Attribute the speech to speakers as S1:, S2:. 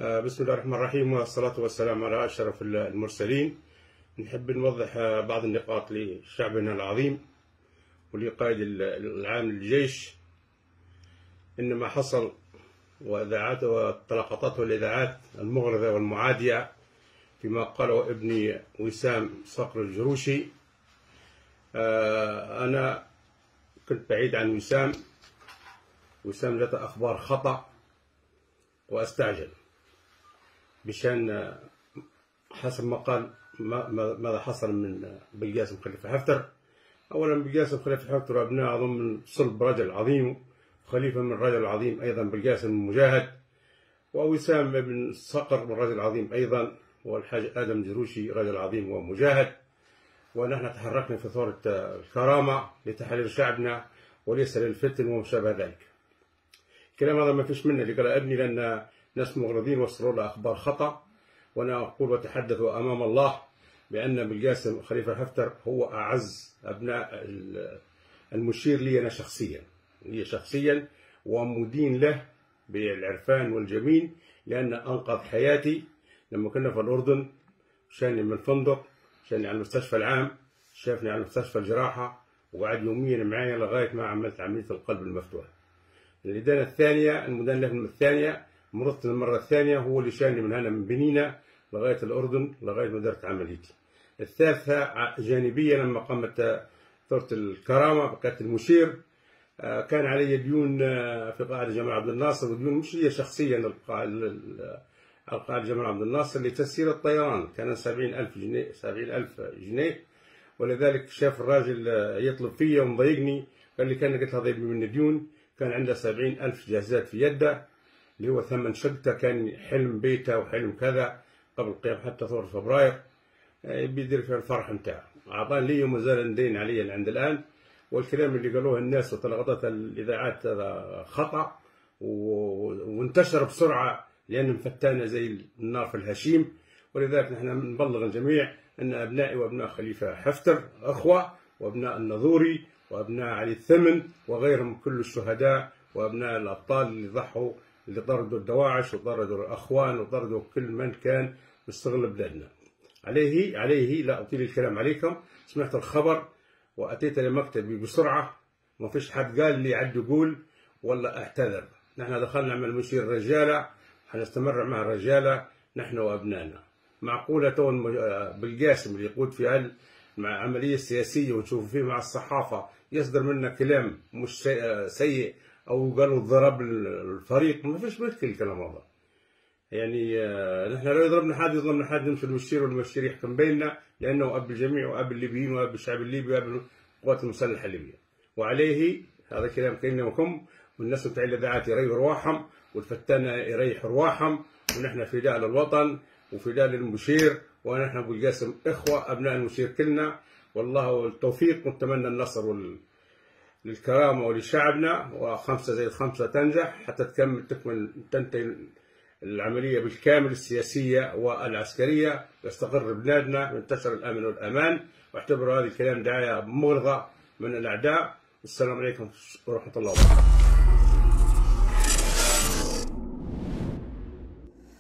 S1: بسم الله الرحمن الرحيم، والصلاة والسلام على أشرف المرسلين. نحب نوضح بعض النقاط لشعبنا العظيم ولقائد العام للجيش. إن ما حصل وإذاعات والتلقطات والإذاعات المغرضة والمعادية فيما قاله ابني وسام صقر الجروشي، أنا كنت بعيد عن وسام جاءت أخبار خطأ وأستعجل بشان حسب ما قال ماذا حصل من بلقاسم خليفة حفتر. أولا بلقاسم خليفة حفتر وأبناء أظن من صلب رجل عظيم، خليفة من رجل عظيم أيضا بلقاسم مجاهد، ووسام بن صقر من رجل عظيم أيضا، والحاج آدم جروشي رجل عظيم ومجاهد. ونحن تحركنا في ثورة الكرامة لتحرير شعبنا وليس للفتن وما شابه ذلك. الكلام هذا ما فيش منه اللي قال ابني، لأن ناس مغرضين وصلوا له أخبار خطأ. وأنا أقول وأتحدث أمام الله بأن بلقاسم خليفة حفتر هو أعز أبناء المشير لي أنا شخصيا، ومدين له بالعرفان والجميل، لأن أنقذ حياتي لما كنا في الأردن. شاني من الفندق، شاني على المستشفى العام، شافني على مستشفى الجراحة، وقعد يوميا معايا لغاية ما عملت عملية القلب المفتوح. الإدانة الثانية، المدان له من الثانية، مرضت المرة الثانية، هو اللي شاني من هنا من بنينة لغاية الأردن لغاية ما درت عمليتي. الثالثة جانبية، لما قامت ثورة الكرامة كانت المشير، كان علي ديون في قاعدة جمال عبد الناصر، وديون مش لي شخصيا، القاعدة جمال عبد الناصر لتسيير الطيران كان 70,000 جنيه. ولذلك شاف الراجل يطلب فيا ومضايقني، قال لي كان قلت هذا من الديون، كان عنده 70,000 جهازات في يده اللي هو ثمن شقته، كان حلم بيته وحلم كذا قبل قيام حتى ثورة فبراير بيدير فيها الفرح نتاعه. أعطاني لي وما زال ندين علي عند الآن. والكلام اللي قالوه الناس وتلقطت الإذاعات هذا خطأ وانتشر بسرعة، لأن مفتانة زي النار في الهشيم. ولذلك نحن نبلغ الجميع أن أبنائي وأبناء خليفة حفتر أخوة، وأبناء النظوري وأبناء علي الثمن وغيرهم كل الشهداء وأبناء الأبطال اللي ضحوا، اللي طردوا الدواعش وطردوا الأخوان وطردوا كل من كان مستغل بلادنا. عليه لا أطيل الكلام عليكم. سمعت الخبر وأتيت لمكتبي بسرعة، ما فيش حد قال لي عد يقول ولا اعتذر. نحن دخلنا مع المشير الرجالة، حنستمر مع الرجالة نحن وأبنائنا. معقولة تون بلقاسم اللي يقود في مع عملية سياسية ونشوف فيه مع الصحافة يصدر منا كلام مش سيء أو قالوا ضرب الفريق؟ ما فيش مشكلة الكلام هذا. يعني نحن لو يضربنا حد نمشي المشير، والمشير يحكم بيننا، لأنه أب الجميع وأب الليبيين وأب الشعب الليبي وأب القوات المسلحة الليبية. وعليه هذا كلام كأنه وكم، والناس بتاع الإذاعات يريحوا رواحهم والفتانة يريحوا رواحهم، ونحن فداء للوطن وفداء للمشير. ونحن بلقاسم إخوة أبناء المشير كلنا، والله التوفيق، ونتمنى النصر للكرامة ولشعبنا، وخمسة زائد خمسة تنجح حتى تنتهي العملية بالكامل السياسية والعسكرية، يستقر بلادنا وينتشر الأمن والأمان. واعتبروا هذا الكلام دعاية مغرضة من الأعداء. والسلام عليكم ورحمة الله وبركاته.